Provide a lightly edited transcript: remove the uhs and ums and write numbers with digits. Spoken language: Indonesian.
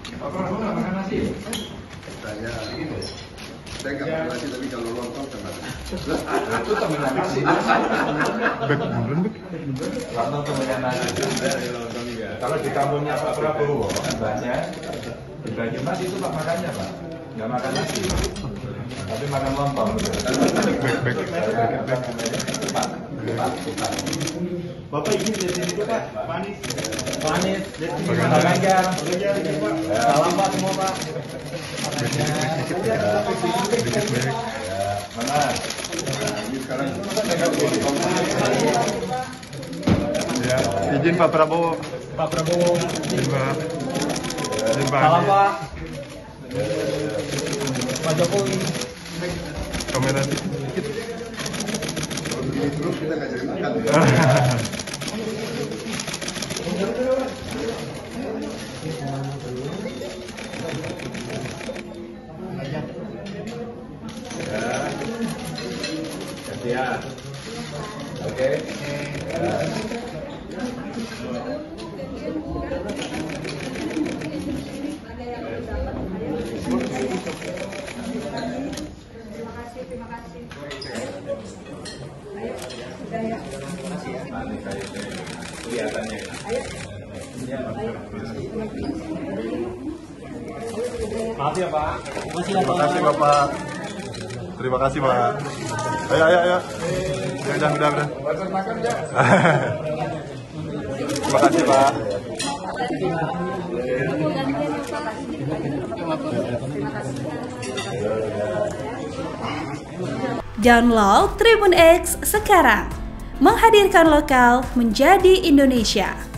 Pak Prabowo nggak makan nasi? Saya nggak makan nasi, tapi kalau lontong sama. Itu temennya nasi. Lontong temennya nasi. Kalau di kampungnya Pak Prabowo, banyak di Banyumas itu Pak makannya Pak, nggak makan nasi, tapi makan lontong. Bapak izin dari sini Pak, manis. Manis, Pak Ganjar. salam Pak semua Pak. Mana? Ini sekarang Ya, izin Pak Prabowo. Pak Prabowo. Izin Pak. Izin Pak. Salam Pak. Pak Jokowi. Kamera sedikit. kalau begini terus kita nggak jadi makan. Ya. Oke. Terima kasih. Kelihatannya. Maaf ya Pak. Terima kasih Bapak. Terima kasih Pak. Ayo. Ya, udah. Terima kasih Pak. Download Tribun X sekarang, menghadirkan lokal menjadi Indonesia.